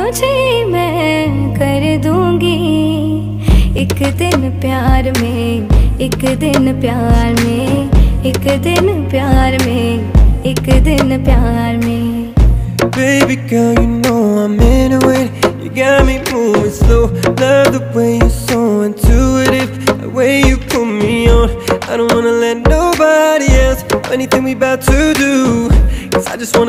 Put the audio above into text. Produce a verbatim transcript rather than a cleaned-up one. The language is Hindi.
तुझे मैं कर दूंगी। एक दिन प्यार में, एक दिन प्यार में, एक दिन प्यार में, एक दिन प्यार में। Baby girl, you know I'm into it. You got me moving slow. Love the way you're so intuitive, the way you put me on. I don't wanna let nobody else know anything we about to do, 'cause I just wanna